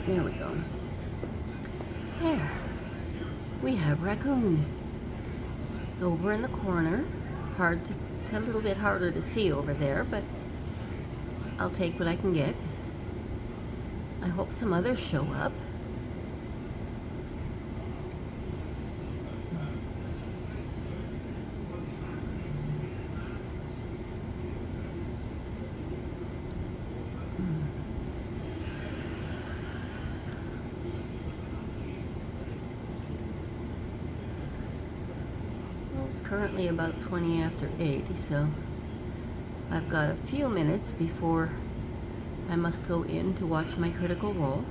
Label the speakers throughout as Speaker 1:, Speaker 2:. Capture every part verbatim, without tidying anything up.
Speaker 1: There we go. There. We have Raccoon. Over in the corner. Hard to, a little bit harder to see over there, but I'll take what I can get. I hope some others show up. Currently about twenty after eight, so I've got a few minutes before I must go in to watch my Critical Role.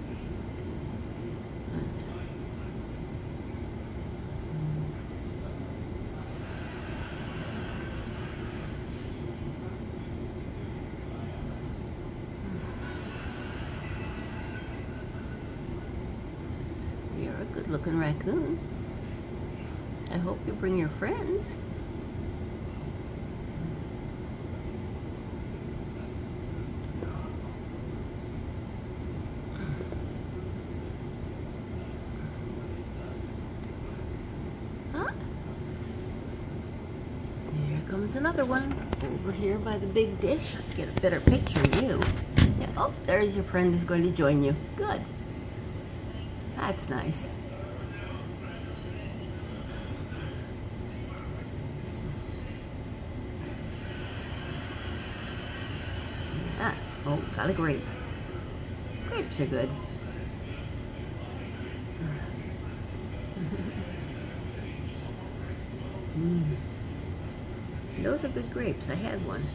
Speaker 1: You're a good-looking raccoon. I hope you bring your friends. Huh? Here comes another one. Over here by the big dish. Get a better picture of you. Yeah, oh, there's your friend who's going to join you. Good. That's nice. Oh, got a grape. Grapes are good. Mm. Those are good grapes. I had one.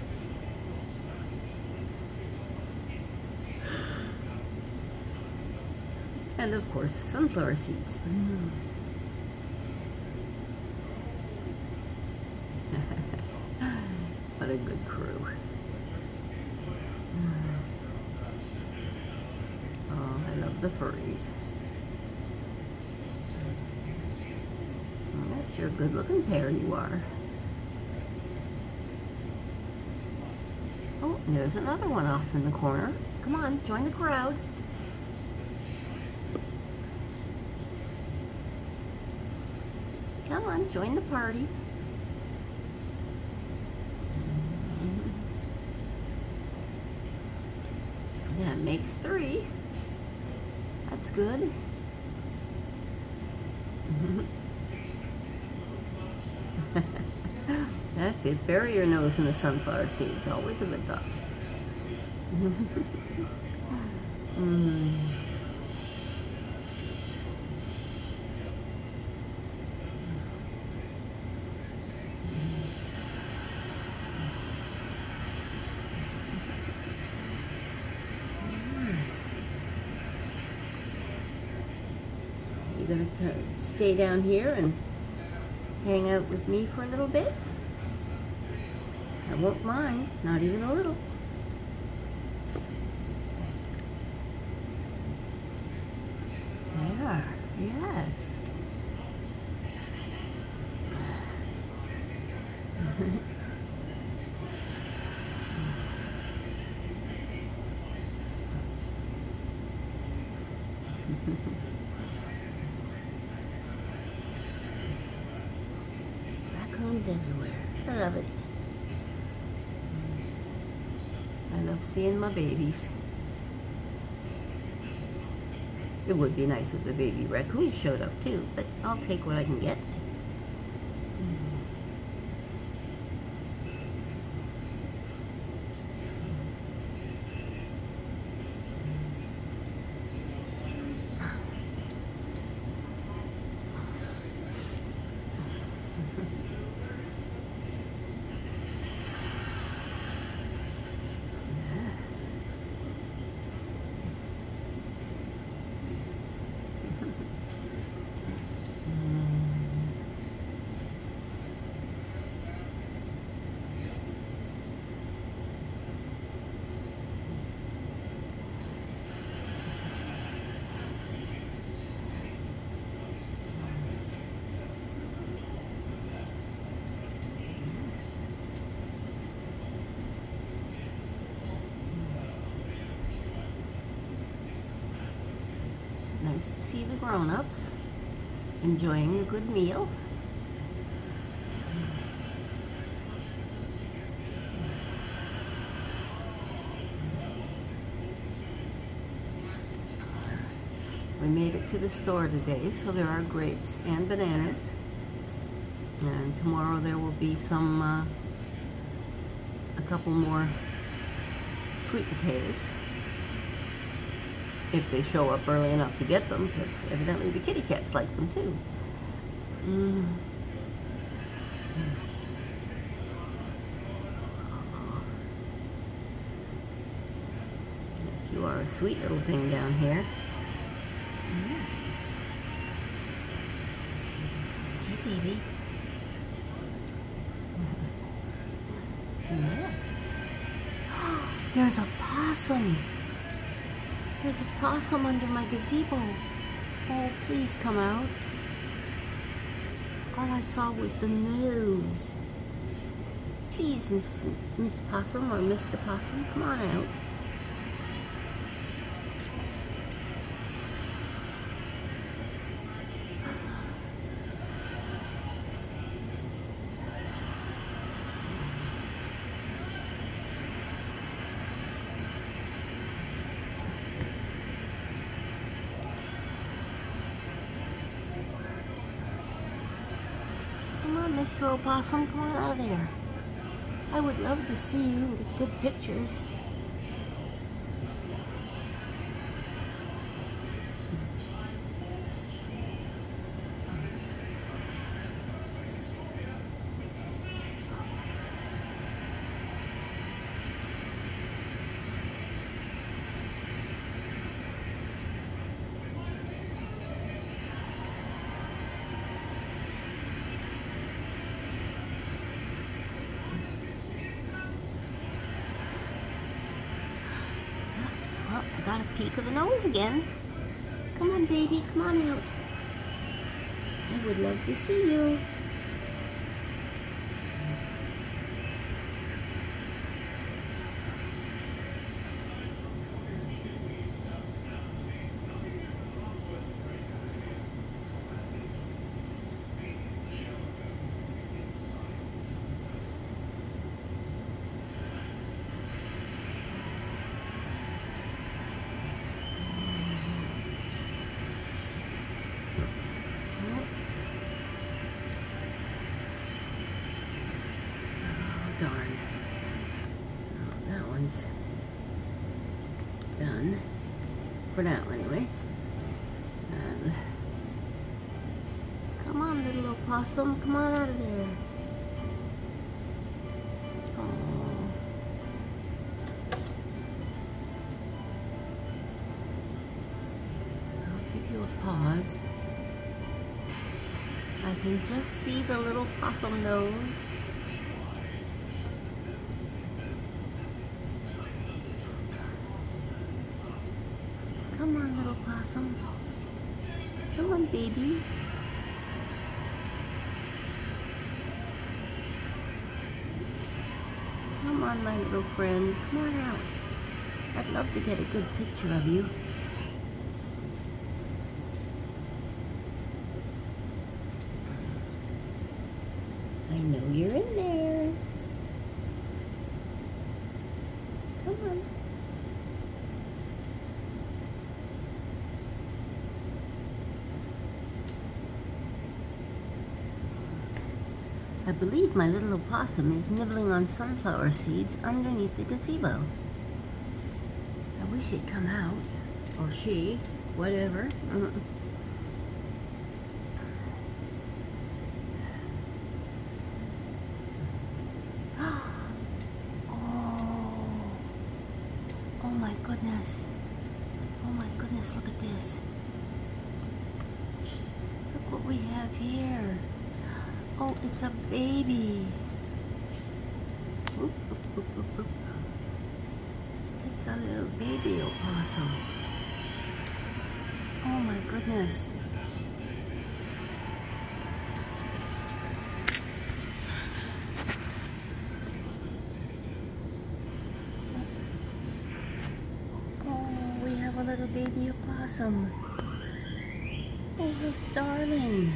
Speaker 1: And of course, sunflower seeds. Mm. What a good crew. The furries. Well, that's your good-looking pair you are. Oh, there's another one off in the corner. Come on, join the crowd. Come on, join the party. That makes three. That's good. That's it. Bury your nose in the sunflower seeds. Always a good thought. mm. You're gonna stay down here and hang out with me for a little bit? I won't mind, not even a little. There, yes. Raccoons everywhere. I love it. I love seeing my babies. It would be nice if the baby raccoons showed up too, but I'll take what I can get. Nice to see the grown-ups enjoying a good meal. We made it to the store today, so there are grapes and bananas. And tomorrow there will be some, uh, a couple more sweet potatoes. If they show up early enough to get them, because evidently the kitty cats like them too. Mm. Yes, you are a sweet little thing down here. Yes. Hey, baby. Yes. There's a possum. There's a possum under my gazebo. Oh, please come out. All I saw was the nose. Please, Miss Miss Possum or Mister Possum, come on out. Mister Oppossum, come on out of there. I would love to see you and get good pictures. Well, I got a peek of the nose again. Come on, baby, come on out. I would love to see you. Darn. Oh, that one's done. For now, anyway. And come on, little opossum. Come on out of there. Oh. I'll give you a pause. I can just see the little possum nose. Come on, little possum. Come on, baby. Come on, my little friend. Come on out. I'd love to get a good picture of you. I know you're in there. Come on. I believe my little opossum is nibbling on sunflower seeds underneath the gazebo. I wish he'd come out, or she, whatever. Oh, oh my goodness. Oh my goodness, look at this. Look what we have here. Oh, it's a baby. Oop, oop, oop, oop, oop. It's a little baby opossum. Oh my goodness. Oh, we have a little baby opossum. Oh, this darling.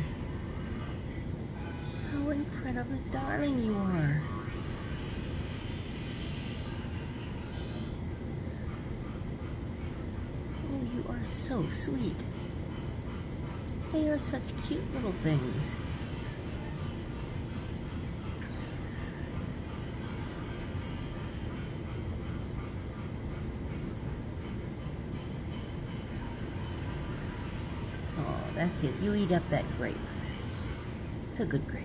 Speaker 1: How incredibly darling you are. Oh, you are so sweet. They are such cute little things. Oh, that's it. You eat up that grape. It's a good grape.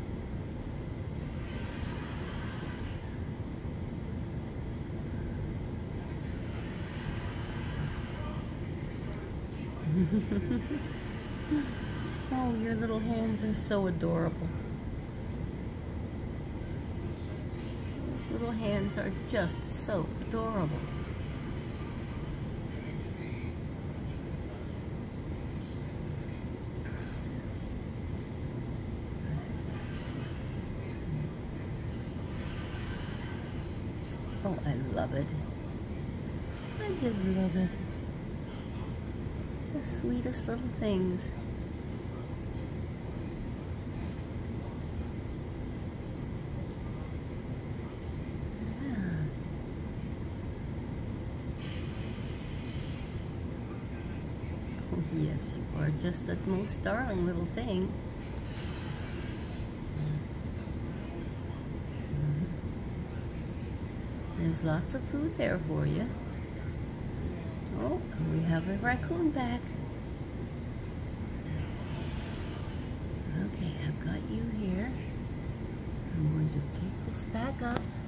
Speaker 1: Oh, your little hands are so adorable. Those little hands are just so adorable. Oh, I love it. I just love it. The sweetest little things. Yeah. Oh, yes, you are just the most darling little thing. There's lots of food there for you. Oh, we have a raccoon back. Okay, I've got you here. I'm going to take this back up.